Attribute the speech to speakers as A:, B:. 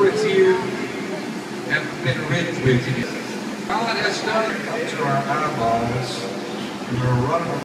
A: with you and been rich with you. God has done up to our eyeballs, and we're running